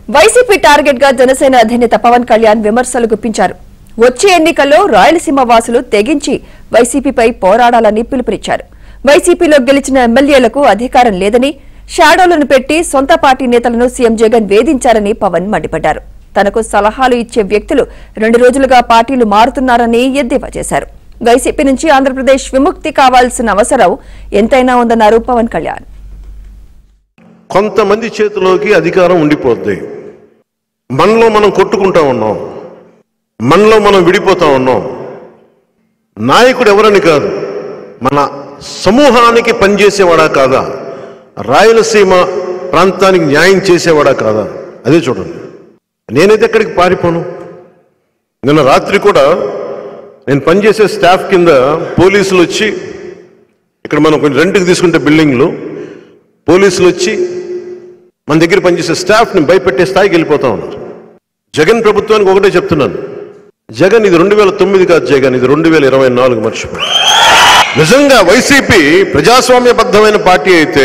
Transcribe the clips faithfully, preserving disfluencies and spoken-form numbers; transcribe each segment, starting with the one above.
YCP target గా జనసేన అధినేత పవన్ కళ్యాణ్ విమర్శలు గుప్పించారు. వచ్చే ఎన్నికల్లో రాయలసీమ వాసులు తెగించి వైసీపీపై పోరాడాలని పిలుపునిచ్చారు. వైసీపీలో గెలిచిన ఎమ్మెల్యేలకు అధికారం లేదని, షాడోలను పెట్టి సొంత పార్టీ నేతలను సీఎం జగన్ వేధించారని పవన్ మండిపడ్డారు. తనకు సలహాలు ఇచ్చే వ్యక్తులు రెండు రోజులుగా పార్టీలు మారుతున్నారని ఎద్దేవా చేశారు. వైసీపీ నుంచి ఆంధ్రప్రదేశ్ విముక్తి కావాల్సిన అవసరం ఎంతైనా ఉందన్నారు పవన్ కళ్యాణ్. కొంతమంది చేతిలోకి అధికారం ఉండిపోద్ది. మనలో మనం కొట్టుకుంటా ఉన్నాం, మనలో మనం విడిపోతా ఉన్నాం. నాయకుడు ఎవరని కాదు, మన సమూహానికి పనిచేసేవాడా కాదా, రాయలసీమ ప్రాంతానికి న్యాయం చేసేవాడా కాదా, అదే చూడండి. నేనైతే ఎక్కడికి పారిపోను. నిన్న రాత్రి కూడా నేను పనిచేసే స్టాఫ్ కింద పోలీసులు వచ్చి, ఇక్కడ మనం కొంచెం రెంట్కి తీసుకుంటే బిల్డింగ్లు, పోలీసులు వచ్చి మన దగ్గర పనిచేసే స్టాఫ్ని భయపెట్టే స్థాయికి వెళ్ళిపోతా ఉన్నారు. జగన్ ప్రభుత్వానికి ఒకటే చెప్తున్నాను, జగన్ ఇది రెండు వేల తొమ్మిది కాదు, జగన్ ఇది రెండు వేల ఇరవై నాలుగు మర్చిపో. నిజంగా వైసీపీ ప్రజాస్వామ్యబద్ధమైన పార్టీ అయితే,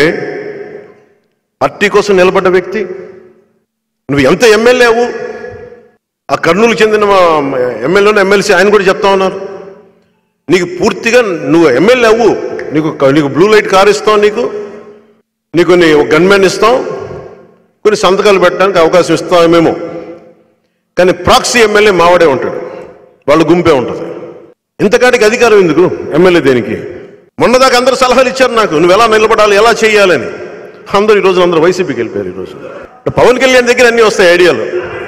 పార్టీ కోసం నిలబడ్డ వ్యక్తి, నువ్వు ఎంత ఎమ్మెల్యేవు, ఆ కర్నూలు చెందిన ఎమ్మెల్యేను ఎమ్మెల్సీ ఆయన కూడా చెప్తా ఉన్నారు, నీకు పూర్తిగా నువ్వు ఎమ్మెల్యే అవ్వు, నీకు నీకు బ్లూ లైట్ కార్ ఇస్తాం, నీకు నీకు నీ గన్మెన్ ఇస్తాం, కొన్ని సంతకాలు పెట్టడానికి అవకాశం ఇస్తామేమో, కానీ ప్రాక్సీ ఎమ్మెల్యే మావాడే ఉంటాడు, వాళ్ళు గుంపే ఉంటుంది. ఇంతకాటికి అధికారం ఎందుకు ఎమ్మెల్యే దేనికి? మొన్నదాకా అందరూ సలహాలు ఇచ్చారు నాకు, నువ్వు ఎలా నిలబడాలి, ఎలా చేయాలని. అందరూ ఈరోజు అందరూ వైసీపీకి వెళ్ళిపోయారు. ఈరోజు పవన్ కళ్యాణ్ దగ్గర అన్నీ వస్తాయి ఐడియాలు,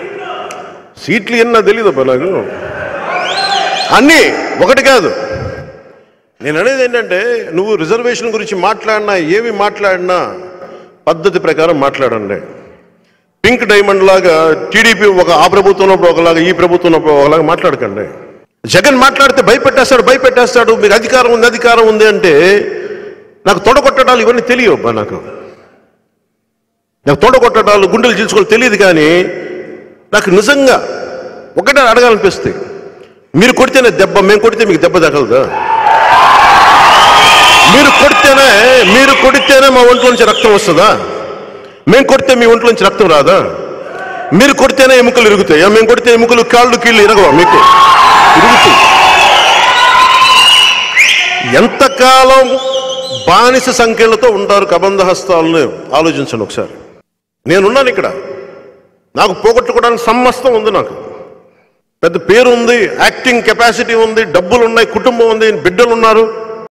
సీట్లు ఎన్నా తెలియదు నాకు, అన్నీ ఒకటి కాదు. నేను అనేది ఏంటంటే, నువ్వు రిజర్వేషన్ గురించి మాట్లాడినా, ఏమి మాట్లాడినా పద్ధతి ప్రకారం మాట్లాడండి. పింక్ డైమండ్ లాగా టీడీపీ ఒక ఆ ప్రభుత్వంలో ఒకలాగా, ఈ ప్రభుత్వంలో ఒకలాగా మాట్లాడకండి. జగన్ మాట్లాడితే భయపెట్టేస్తాడు భయపెట్టేస్తాడు మీకు అధికారం ఉంది అధికారం ఉంది అంటే, నాకు తొడగొట్టడాలు ఇవన్నీ తెలియవు. నాకు నాకు తొడగొట్టడాలు, గుండెలు చీల్చుకోవాలి తెలియదు. కానీ నాకు నిజంగా ఒకటే అడగాలనిపిస్తుంది, మీరు కొడితేనే దెబ్బ, మేము కొడితే మీకు దెబ్బ తగలదా? మీరు కొడితేనే మీరు కొడితేనే మా ఒంట్లో నుంచి రక్తం వస్తుందా? మేము కొడితే మీ ఒంట్లో నుంచి రక్తం రాదా? మీరు కొడితేనే ఎముకలు ఇరుగుతాయా? మేము కొడితే ఎముకలు, కాళ్ళు, కీళ్ళు ఇరగవా? మీకు ఇరుగుతాయి. ఎంతకాలం బానిస సంఖ్యలతో ఉంటారు కబంధ హస్తాలను ఆలోచించండి ఒకసారి. నేనున్నాను ఇక్కడ, నాకు పోగొట్టుకోవడానికి సమస్తం ఉంది, నాకు పెద్ద పేరు ఉంది, యాక్టింగ్ కెపాసిటీ ఉంది, డబ్బులు ఉన్నాయి, కుటుంబం ఉంది, బిడ్డలు ఉన్నారు.